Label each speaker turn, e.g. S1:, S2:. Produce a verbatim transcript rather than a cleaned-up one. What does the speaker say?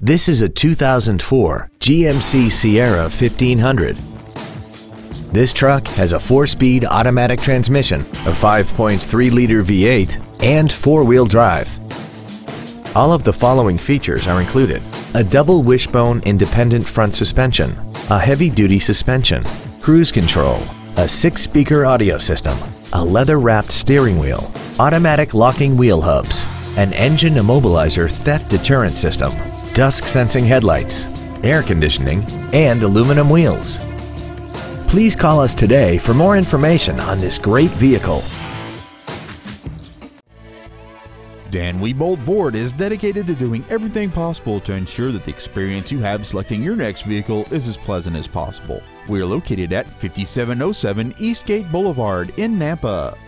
S1: This is a two thousand four G M C Sierra fifteen hundred. This truck has a four-speed automatic transmission, a five point three liter V eight, and four-wheel drive. All of the following features are included: a double wishbone independent front suspension, a heavy-duty suspension, cruise control, a six-speaker audio system, a leather-wrapped steering wheel, automatic locking wheel hubs, an engine immobilizer theft deterrent system, dusk-sensing headlights, air conditioning, and aluminum wheels. Please call us today for more information on this great vehicle.
S2: Dan Wiebold Ford is dedicated to doing everything possible to ensure that the experience you have selecting your next vehicle is as pleasant as possible. We are located at fifty-seven oh seven Eastgate Boulevard in Nampa.